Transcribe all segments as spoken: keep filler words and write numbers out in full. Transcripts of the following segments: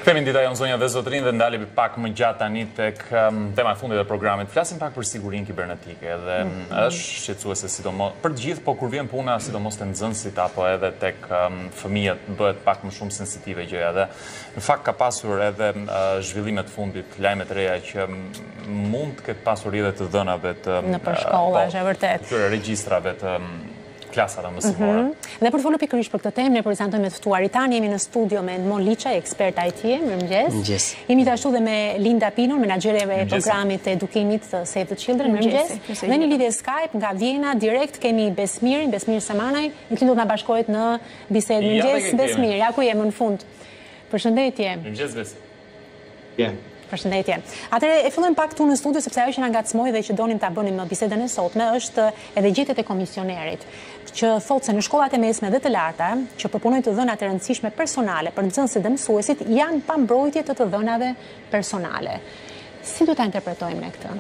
Kthehemi në dita jonë zonja dhe zotrin dhe ndalemi pak më gjatë tani tek um, tema e fundit e programit. Flasim pak për sigurinë kibernetike dhe mm -hmm. është shqetësuese sidomos për të gjithë, po kur vjen puna sidomos te nxënësit apo edhe tek um, fëmijët bëhet pak më shumë sensitive gjëja dhe në fakt ka pasur edhe uh, zhvillime të fundit, lajme të reja që mund të ketë pasur edhe të dhënave të në për shkolla, është e vërtet. Këtyre regjistrave të um, klasave mësimore. Mm -hmm. Dhe për të folur pikërisht për këtë temë, ne prezantojmë me të ftuarit tanë, jemi në studio me Edmond Liça, ekspert I T, mirëmëngjes. Mirëmëngjes. Jemi ashtu dhe me Linda Pino, menaxhereve e programit të edukimit të Save the Children, mirëmëngjes. Dhe në lidhje Skype nga Vjena direkt kemi Besmirin, Besmir Samanaj, i cili do të na bashkohet në bisedë. Mirëmëngjes Besmir, ja ku jemi në fund. Përshëndetje. Mirëmëngjes Besmir. Yeah. Përshëndetje. Atëherë e fillojmë pak këtu në studio sepse ajo që na ngacmoi dhe që donim ta bënim në bisedën e sotme është edhe gjetjet e komisionerit, që thotë se në shkollat e mesme dhe të larta, që përpunojnë të dhëna të rëndësishme personale për nxënësit dhe mësuesit, janë pa mbrojtje të të dhënave personale. Si do ta interpretojmë ne këtë?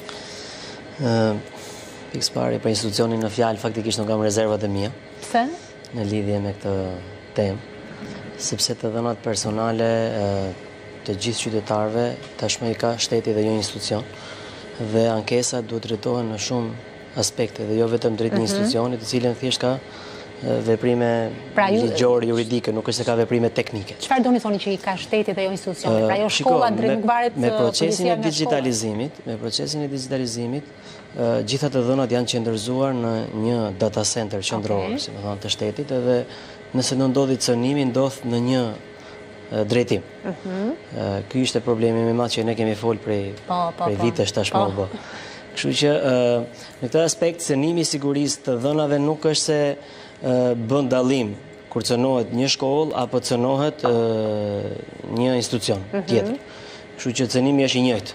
Ë, pikë parë për institucionin në fjalë faktikisht nuk kam rezervat e mia. Pse? Në lidhje me këtë temë, sepse të dhënat personale të gjithë qytetarëve tashmë i ka shteti dhe jo institucion, dhe ankesat duhet drejtohen në shumë aspekte dhe jo vetëm drejt një institucioni, të cilën thjesht ka veprime ligjore, juridike, nuk është se ka veprime teknike. Çfarë doni thoni që i ka shteti dhe jo institucioni? Pra jo shkolla drejt nuk varet me procesin e digitalizimit, me procesin e digitalizimit, gjitha të dhënat janë qendërzuar në një data center qendror, si më thonë, të shtetit, edhe nëse në ndodhi cënimi, ndodh në një drejtim. Ky ishte problemi më i madh që ne kemi folur prej prej vitesh tashmë u bë. Kështu që në këtë aspekt cënimi i sigurisë të dhënave nuk është se bën dallim kur cënohet një shkollë apo cënohet një institucion tjetër. Kështu që cënimi është i njëjtë.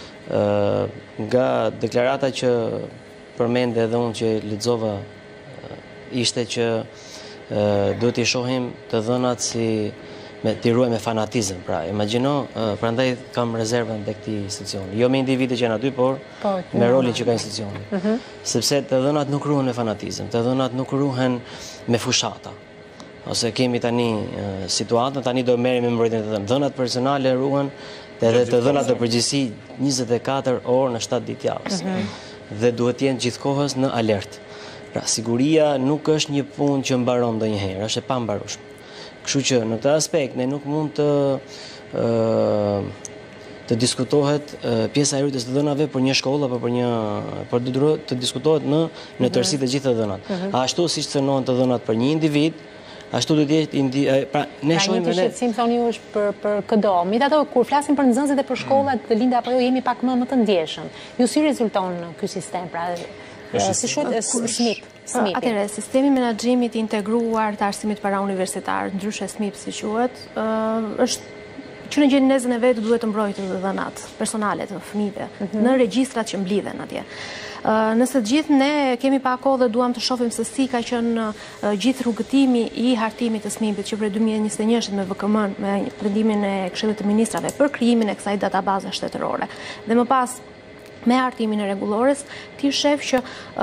Nga deklarata që përmendë edhe unë që lexova ishte që duhet t'i shohim të dhënat si me t'i ruaj me fanatizëm. Pra, imagjino, prandaj kam rezervën dhe këti institucioni. Jo me individe që janë aty, por me rolin që ka institucioni. Sepse të dhënat nuk ruhen me fanatizëm, të dhënat nuk ruhen me fushata. Ose kemi tani situatën, tani do merrem me mbrojtjen e dhënat. Dhënat personale ruhen edhe të dhënat të përgjithësi njëzet e katër orë në shtatë ditë javës. Dhe duhet jenë gjithkohës në alert. Pra, siguria nuk është një punë që mbaron ndonjëherë, është e pambarueshme. Kështu që në këtë aspekt ne nuk mund të të diskutohet pjesa e rritjes të dhënave për një shkollë apo për një por duhet të diskutohet në në tërësi të gjithë të dhënat. Ashtu siç cënohen të dhënat për një individ, ashtu do të jetë pra ne shohim ne. Pra një shqetësim thoni ju është për për këdo. Megjithatë kur flasim për nxënësit dhe për shkollat të Linda apo jo jemi pak më më të ndjeshëm. Ju si rezulton ky sistem pra si shohet SMIP? Atëherë, sistemi menaxhimit integruar të arsimit para universitar, ndryshe SMIP si quhet, është që në gjenezën e vetë duhet të mbrojtë të dhënat personale të fëmijëve në regjistrat që mblidhen atje. Nëse të gjithë ne kemi pa kohë dhe duam të shohim se si ka qenë gjithë rrugëtimi i hartimit të SMIP-it që prej dy mijë e njëzet e një me V K M-n, me vendimin e Këshillit të Ministrave për krijimin e kësaj databaze shtetërore. Dhe më pas me hartimin e rregullores, ti shef që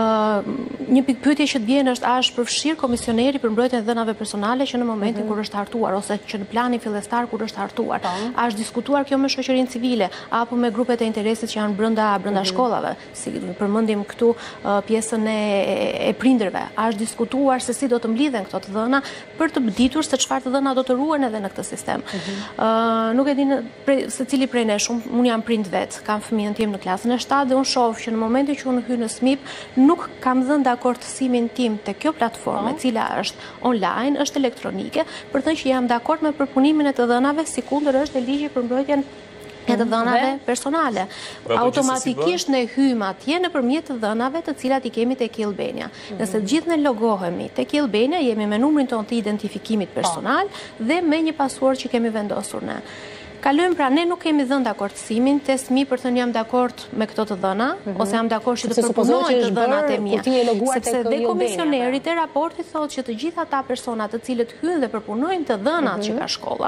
një pikë pyetje që të vjen është a është përfshirë komisioneri për mbrojtjen e dhënave personale që në momentin kur është hartuar ose që në planin fillestar kur është hartuar. A është diskutuar kjo me shoqërinë civile apo me grupet e interesit që janë brenda brenda shkollave, si përmendim këtu pjesën e prindërve. A është diskutuar se si do të mblidhen këto të dhëna për të ditur se çfarë të dhëna do të ruhen edhe në këtë sistem. Nuk e di secili prej nesh, unë jam prind vet, kam fëmijën tim në klasën e shtatë dhe unë shoh që në momentin që unë hy në SMIP nuk kam dhënë dakordësimin tim te kjo platformë, e cila është online, është elektronike, për të thënë që jam dakord me përpunimin e të dhënave, sikundër është e ligji për mbrojtjen e të dhënave personale. Automatikisht ne hym atje nëpërmjet të dhënave të cilat i kemi tek Albania. Nëse të gjithë ne logohemi tek Albania, jemi me numrin tonë të identifikimit personal dhe me një pasuar që kemi vendosur ne. Kalojmë pra ne nuk kemi dhënë dakordësimin te SMIP për të thënë jam dakord me këto të dhëna ose jam dakord që të përpunojnë të dhënat e mia. Sepse dhe komisioneri te raporti thotë që të gjithë ata persona të cilët hyjnë dhe përpunojnë të dhënat që ka shkolla,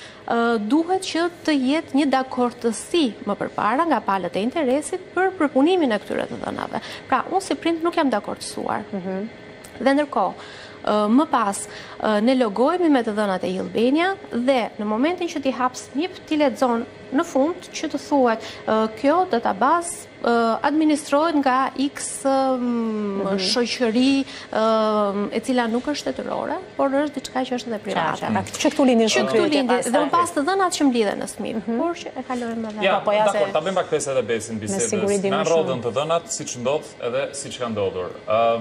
duhet që të jetë një dakordësi më përpara nga palët e interesit për përpunimin e këtyre të dhënave. Pra, unë si prind nuk jam dakordësuar. Dhe ndërkohë, Më pas, ne logojemi me të dhënat e Albania dhe në momentin që ti hap snip, ti lexon në fund që të thuhet kjo database administrohet nga X shoqëri e cila nuk është shtetërore, por është diçka që është edhe private. Që këtu lindin Që këtu lindin dhe më pas të dhënat që mblidhen në smip, por që e kalojmë edhe. Ja, dakor, ta bëjmë pak pesë edhe besin bisedës. Na rrodhën të dhënat siç ndodh edhe siç ka ndodhur.